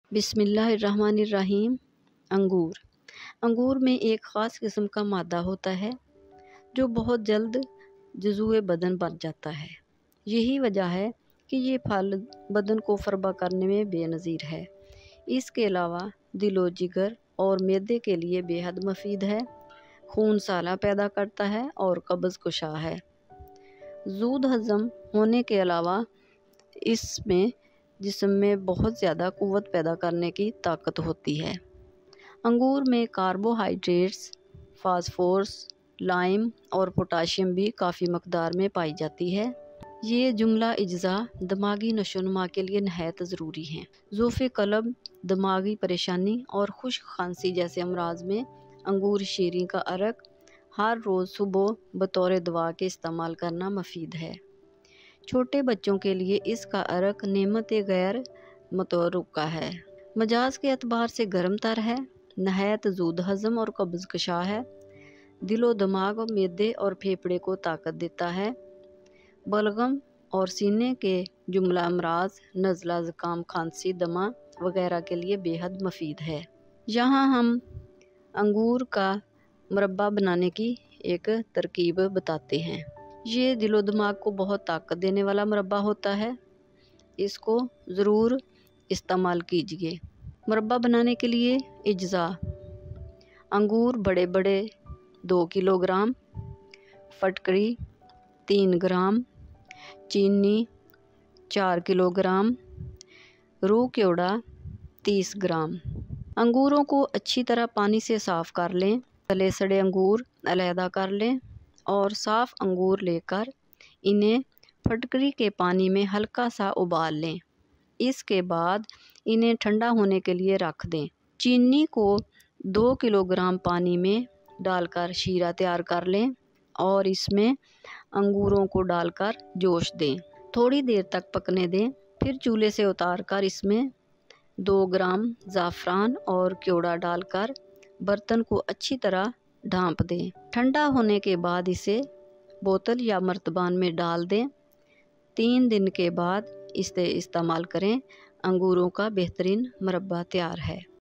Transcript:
बिस्मिल्लाहिर्रहमानिर्रहीम। अंगूर में एक ख़ास किस्म का मादा होता है जो बहुत जल्द जज़्वे बदन बन जाता है। यही वजह है कि ये फल बदन को फरबा करने में बेनज़ीर है। इसके अलावा दिलो जिगर और मैदे के लिए बेहद मुफीद है। खून साला पैदा करता है और कब्ज़ कुशा है। ज़ूद हज़म होने के अलावा इसमें जिस्म में बहुत ज़्यादा क़ुव्वत पैदा करने की ताकत होती है। अंगूर में कार्बोहाइड्रेट्स, फास्फोरस, लाइम और पोटाशियम भी काफ़ी मकदार में पाई जाती है। ये जुमला अज्जा दिमागी नशोनुमा के लिए नहायत ज़रूरी हैं। ज़ोफ़े क़ल्ब, दिमागी परेशानी और खुश्क खांसी जैसे अमराज में अंगूर शीरी का अरक हर रोज़ सुबह बतौर दवा के इस्तेमाल करना मुफीद है। छोटे बच्चों के लिए इसका अरक नेमत गैर मतरुका है। मजाज के एतबार से गर्म तर है, नहायत ज़ूद हज़म और कब्ज़ कशा है। दिलो दिमाग और मैदे और फेफड़े को ताकत देता है। बलगम और सीने के जुमला अमराज, नज़ला, ज़ुकाम, खांसी, दमा वगैरह के लिए बेहद मुफीद है। यहाँ हम अंगूर का मुरब्बा बनाने की एक तरकीब बताते हैं। ये दिलो दिमाग को बहुत ताकत देने वाला मुरब्बा होता है। इसको ज़रूर इस्तेमाल कीजिए। मुरब्बा बनाने के लिए अज्जा: अंगूर बड़े बड़े 2 किलोग्राम, फटकरी 3 ग्राम, चीनी 4 किलोग्राम, रूह केवड़ा 30 ग्राम। अंगूरों को अच्छी तरह पानी से साफ़ कर लें। तले सड़े अंगूर अलहदा कर लें और साफ़ अंगूर लेकर इन्हें फटकरी के पानी में हल्का सा उबाल लें। इसके बाद इन्हें ठंडा होने के लिए रख दें। चीनी को 2 किलोग्राम पानी में डालकर शीरा तैयार कर लें और इसमें अंगूरों को डालकर जोश दें। थोड़ी देर तक पकने दें। फिर चूल्हे से उतार कर इसमें 2 ग्राम ज़ाफ़रान और केवड़ा डालकर बर्तन को अच्छी तरह ढाँप दें। ठंडा होने के बाद इसे बोतल या मर्तबान में डाल दें। 3 दिन के बाद इसे इस्तेमाल करें। अंगूरों का बेहतरीन मुरब्बा तैयार है।